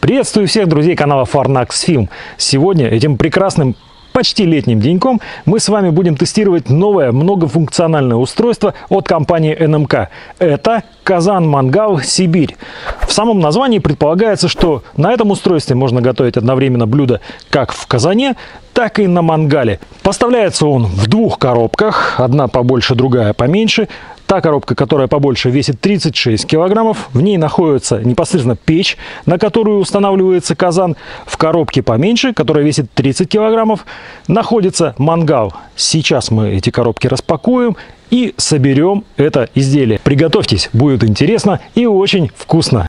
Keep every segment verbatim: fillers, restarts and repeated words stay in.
Приветствую всех друзей канала Farnax Film. Сегодня, этим прекрасным, почти летним деньком, мы с вами будем тестировать новое многофункциональное устройство от компании эн эм ка. Это казан-мангал Сибирь. В самом названии предполагается, что на этом устройстве можно готовить одновременно блюда как в казане, так и на мангале. Поставляется он в двух коробках, одна побольше, другая поменьше. Та коробка, которая побольше, весит тридцать шесть килограммов. В ней находится непосредственно печь, на которую устанавливается казан. В коробке поменьше, которая весит тридцать килограммов, находится мангал. Сейчас мы эти коробки распакуем и соберем это изделие. Приготовьтесь, будет интересно и очень вкусно.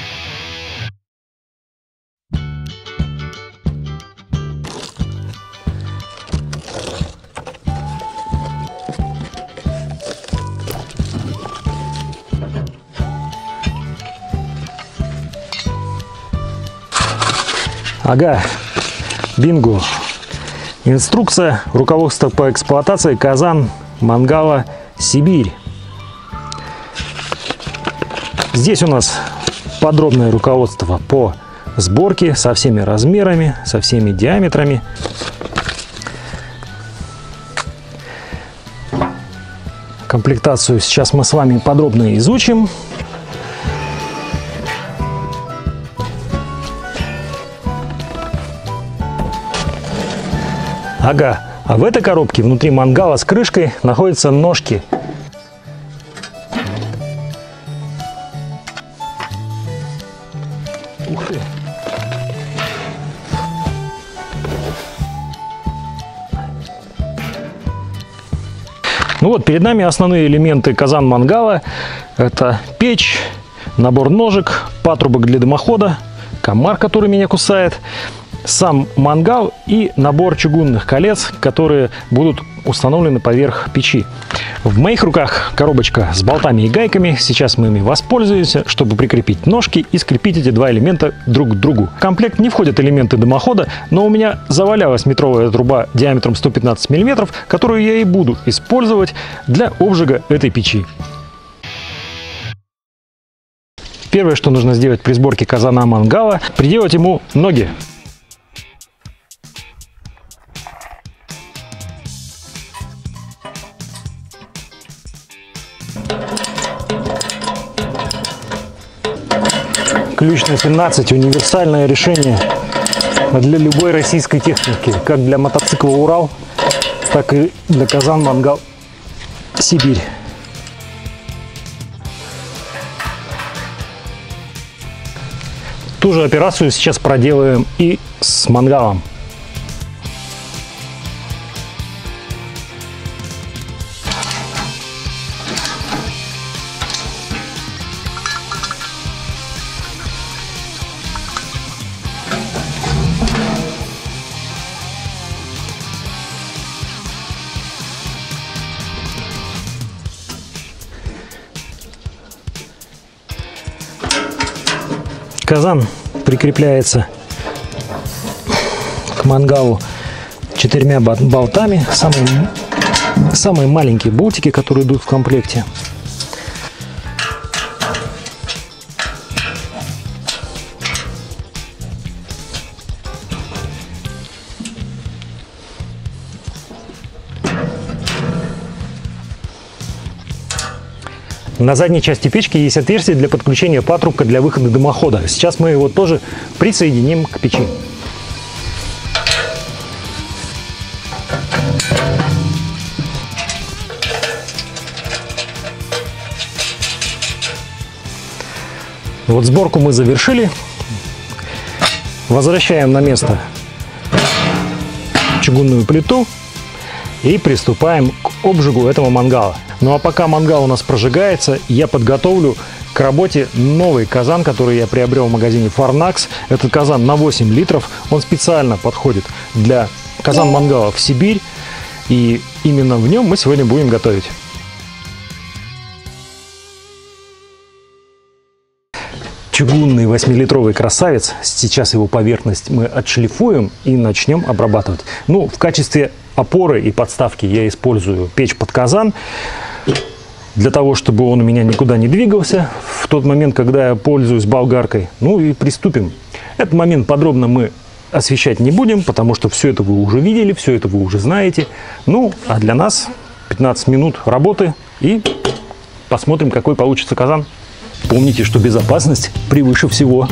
Ага, бинго. Инструкция, руководство по эксплуатации казан-мангала Сибирь. Здесь у нас подробное руководство по сборке со всеми размерами, со всеми диаметрами. Комплектацию сейчас мы с вами подробно изучим. Ага, а в этой коробке внутри мангала с крышкой находятся ножки. Ух ты! Ну вот, перед нами основные элементы казан-мангала. Это печь, набор ножек, патрубок для дымохода, комар, который меня кусает, сам мангал и набор чугунных колец, которые будут установлены поверх печи. В моих руках коробочка с болтами и гайками. Сейчас мы ими воспользуемся, чтобы прикрепить ножки и скрепить эти два элемента друг к другу. В комплект не входят элементы дымохода, но у меня завалялась метровая труба диаметром сто пятнадцать миллиметров, которую я и буду использовать для обжига этой печи. Первое, что нужно сделать при сборке казана-мангала, приделать ему ноги. Ключ на семнадцать – универсальное решение для любой российской техники, как для мотоцикла «Урал», так и для казан-мангал Сибирь. Ту же операцию сейчас проделаем и с мангалом. Казан прикрепляется к мангалу четырьмя болтами, самые, самые маленькие болтики, которые идут в комплекте. На задней части печки есть отверстие для подключения патрубка для выхода дымохода. Сейчас мы его тоже присоединим к печи. Вот сборку мы завершили. Возвращаем на место чугунную плиту и приступаем к обжигу этого мангала. Ну а пока мангал у нас прожигается, я подготовлю к работе новый казан, который я приобрел в магазине Farnax. Этот казан на восемь литров, он специально подходит для казан-мангала в Сибирь, и именно в нем мы сегодня будем готовить. Чугунный восьмилитровый красавец. Сейчас его поверхность мы отшлифуем и начнем обрабатывать. Ну, в качестве опоры и подставки я использую печь под казан. для того, чтобы он у меня никуда не двигался в тот момент, когда я пользуюсь болгаркой. Ну и приступим. Этот момент подробно мы освещать не будем, потому что все это вы уже видели, все это вы уже знаете. Ну, а для нас пятнадцать минут работы и посмотрим, какой получится казан. Помните, что безопасность превыше всего.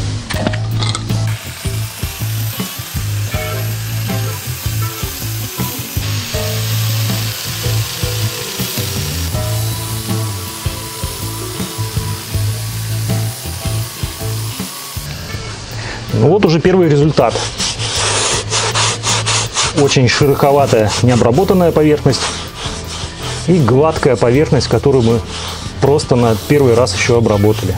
Ну вот уже первый результат. Очень шероховатая необработанная поверхность и гладкая поверхность, которую мы просто на первый раз еще обработали.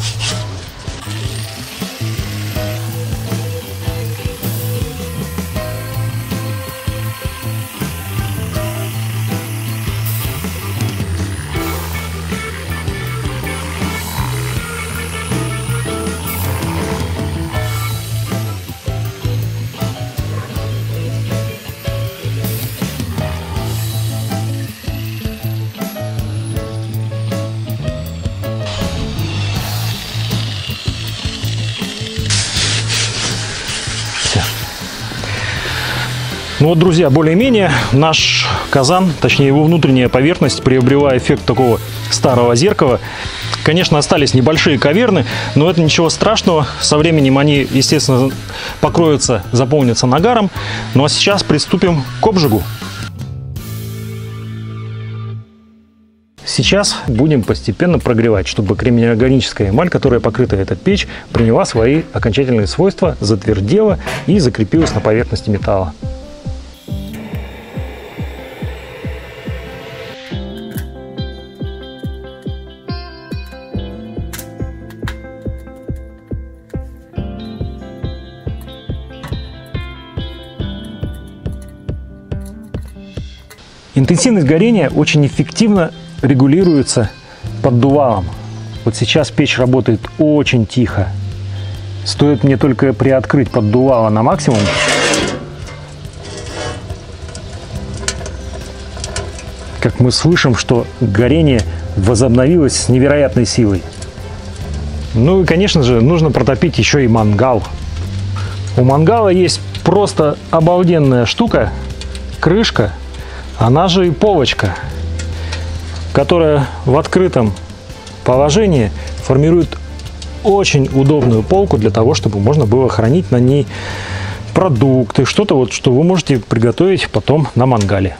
Ну вот, друзья, более-менее наш казан, точнее его внутренняя поверхность, приобрела эффект такого старого зеркала. Конечно, остались небольшие каверны, но это ничего страшного. Со временем они, естественно, покроются, заполнятся нагаром. Ну а сейчас приступим к обжигу. Сейчас будем постепенно прогревать, чтобы кремнеорганическая эмаль, которая покрыта эта печь, приняла свои окончательные свойства, затвердела и закрепилась на поверхности металла. Интенсивность горения очень эффективно регулируется поддувалом. Вот сейчас печь работает очень тихо. Стоит мне только приоткрыть поддувало на максимум, как мы слышим, что горение возобновилось с невероятной силой. Ну и, конечно же, нужно протопить еще и мангал. У мангала есть просто обалденная штука, крышка, она же и полочка, которая в открытом положении формирует очень удобную полку для того, чтобы можно было хранить на ней продукты, что-то вот, что вы можете приготовить потом на мангале.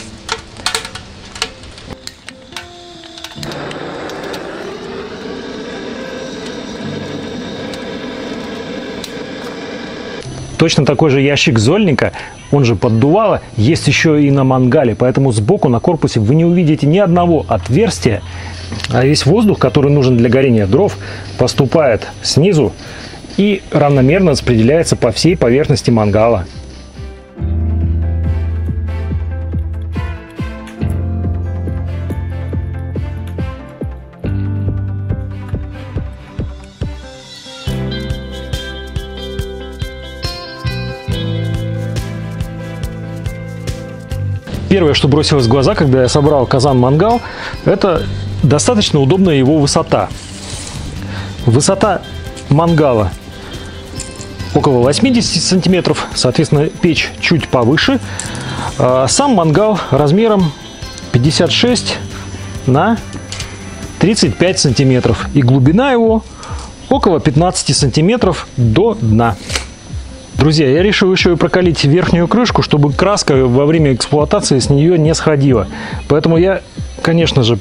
Точно такой же ящик зольника, он же поддувало, есть еще и на мангале, поэтому сбоку на корпусе вы не увидите ни одного отверстия, а весь воздух, который нужен для горения дров, поступает снизу и равномерно распределяется по всей поверхности мангала. Первое, что бросилось в глаза, когда я собрал казан-мангал, это достаточно удобная его высота. Высота мангала около восьмидесяти сантиметров, соответственно, печь чуть повыше. Сам мангал размером пятьдесят шесть на тридцать пять сантиметров. И глубина его около пятнадцати сантиметров до дна. Друзья, я решил еще и прокалить верхнюю крышку, чтобы краска во время эксплуатации с нее не сходила. Поэтому я, конечно же,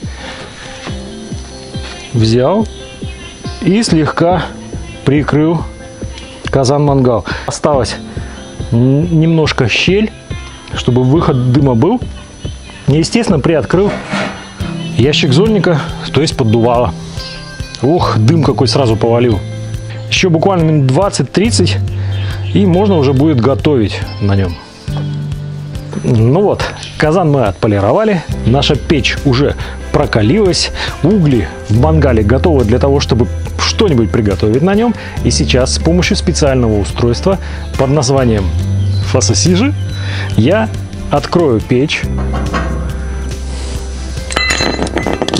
взял и слегка прикрыл казан-мангал. Осталось немножко щель, чтобы выход дыма был. И, естественно, приоткрыл ящик зольника, то есть поддувало. Ох, дым какой сразу повалил. Еще буквально минут двадцать-тридцать. И можно уже будет готовить на нем. Ну вот, казан мы отполировали, наша печь уже прокалилась, угли в мангале готовы для того, чтобы что-нибудь приготовить на нем. И сейчас с помощью специального устройства под названием фасосижи я открою печь.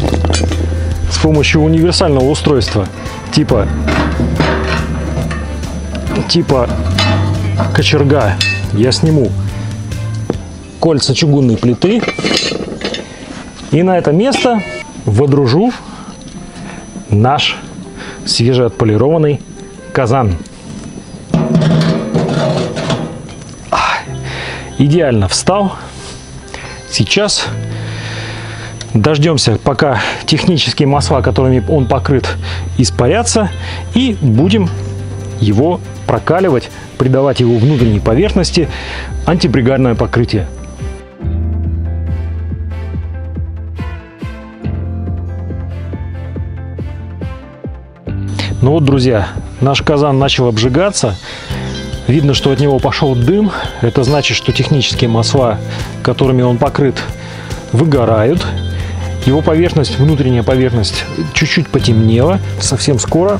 помощью универсального устройства типа, типа кочерга я сниму кольца чугунной плиты и на это место водружу наш свежеотполированный казан. Идеально встал. Сейчас дождемся, пока технические масла, которыми он покрыт, испарятся, и будем его прокаливать, придавать его внутренней поверхности антипригарное покрытие. Ну вот, друзья, наш казан начал обжигаться. Видно, что от него пошел дым. Это значит, что технические масла, которыми он покрыт, выгорают. Его поверхность, внутренняя поверхность, чуть-чуть потемнела. Совсем скоро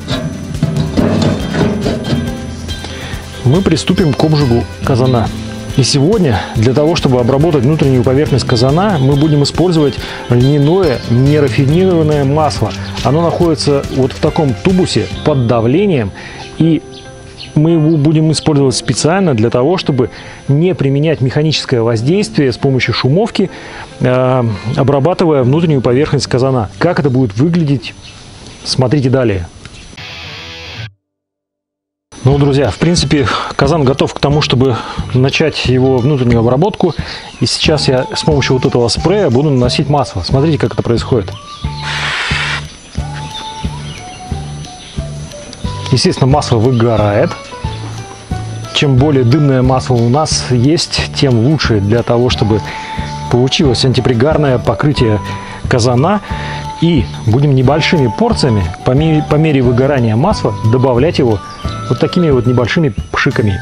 мы приступим к обжигу казана. И сегодня для того, чтобы обработать внутреннюю поверхность казана, мы будем использовать льняное нерафинированное масло. Оно находится вот в таком тубусе под давлением, и мы его будем использовать специально для того, чтобы не применять механическое воздействие с помощью шумовки, э, обрабатывая внутреннюю поверхность казана. Как это будет выглядеть, смотрите далее. Ну, друзья, в принципе, казан готов к тому, чтобы начать его внутреннюю обработку. И сейчас я с помощью вот этого спрея буду наносить масло. Смотрите, как это происходит. Естественно, масло выгорает. Чем более дымное масло у нас есть, тем лучше для того, чтобы получилось антипригарное покрытие казана. И будем небольшими порциями, по мере, по мере выгорания масла, добавлять его вот такими вот небольшими пшиками.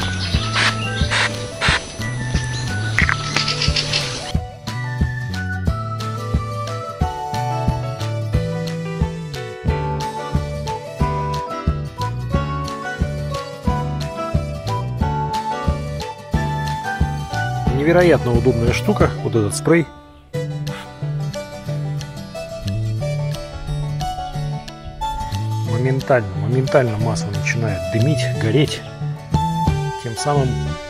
Невероятно удобная штука, вот этот спрей. Моментально, моментально масло начинает дымить, гореть, тем самым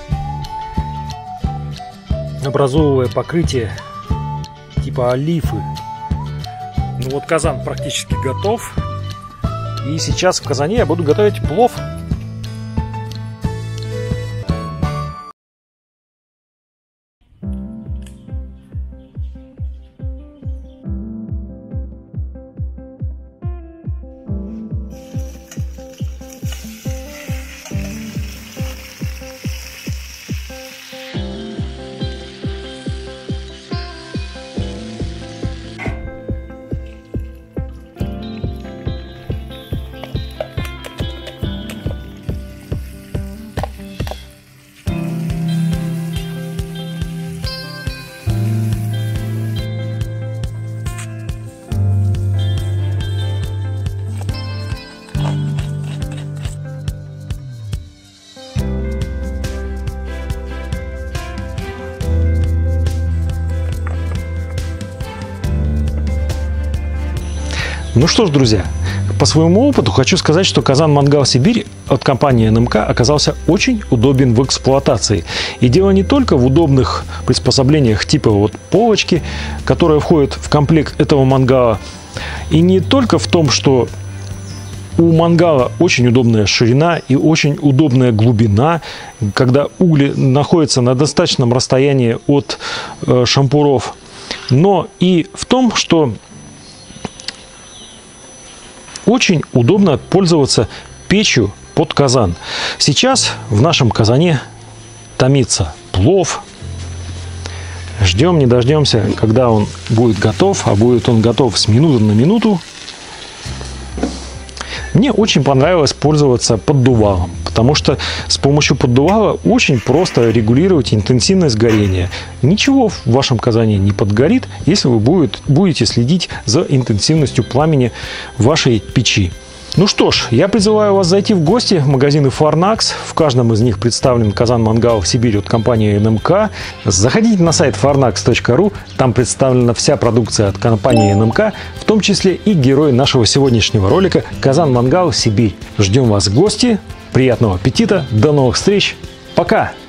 образовывая покрытие типа олифы. Ну вот казан практически готов, и сейчас в казане я буду готовить плов. Ну что ж, друзья, по своему опыту хочу сказать, что казан Мангал Сибирь от компании эн эм ка оказался очень удобен в эксплуатации. И дело не только в удобных приспособлениях типа вот полочки, которая входит в комплект этого мангала, и не только в том, что у мангала очень удобная ширина и очень удобная глубина, когда угли находятся на достаточном расстоянии от э, шампуров, но и в том, что очень удобно пользоваться печью под казан. Сейчас в нашем казане томится плов. Ждем, не дождемся, когда он будет готов, а будет он готов с минуты на минуту. Мне очень понравилось пользоваться поддувалом, потому что с помощью поддувала очень просто регулировать интенсивность горения. Ничего в вашем казане не подгорит, если вы будет, будете следить за интенсивностью пламени вашей печи. Ну что ж, я призываю вас зайти в гости в магазины Farnax. В каждом из них представлен казан-мангал Сибирь от компании эн эм ка. Заходите на сайт фарнакс точка ру, там представлена вся продукция от компании эн эм ка, в том числе и герой нашего сегодняшнего ролика казан-мангал Сибирь. Ждем вас в гости, приятного аппетита, до новых встреч, пока!